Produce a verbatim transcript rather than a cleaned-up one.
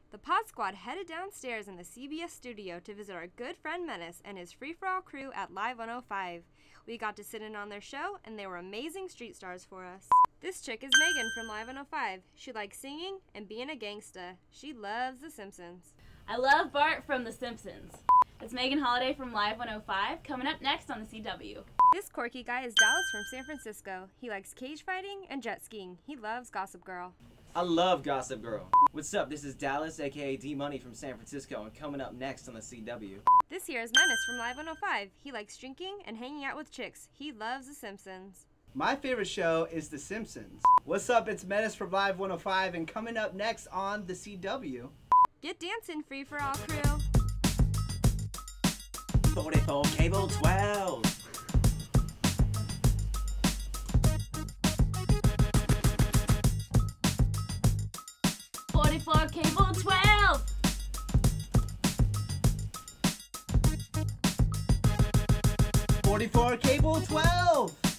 The Pod Squad headed downstairs in the C B S studio to visit our good friend Menace and his free-for-all crew at Live one oh five. We got to sit in on their show, and they were amazing street stars for us. This chick is Megan from Live one oh five. She likes singing and being a gangsta. She loves The Simpsons. I love Bart from The Simpsons. It's Megan Holiday from Live one oh five, coming up next on the C W. This quirky guy is Dallas from San Francisco. He likes cage fighting and jet skiing. He loves Gossip Girl. I love Gossip Girl. What's up? This is Dallas, aka D-Money from San Francisco, and coming up next on the C W. This here is Menace from Live one oh five. He likes drinking and hanging out with chicks. He loves The Simpsons. My favorite show is The Simpsons. What's up? It's Menace from Live one oh five, and coming up next on the C W. Get dancing, free-for-all crew. forty-four cable twelve. forty-four cable twelve. forty-four cable twelve.